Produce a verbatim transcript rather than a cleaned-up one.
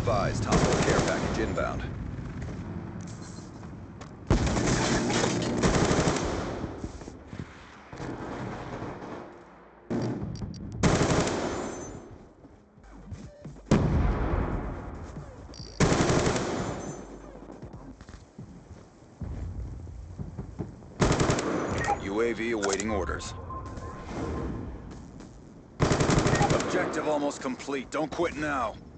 advised, hostile care package inbound. U A V awaiting orders. Objective almost complete. Don't quit now.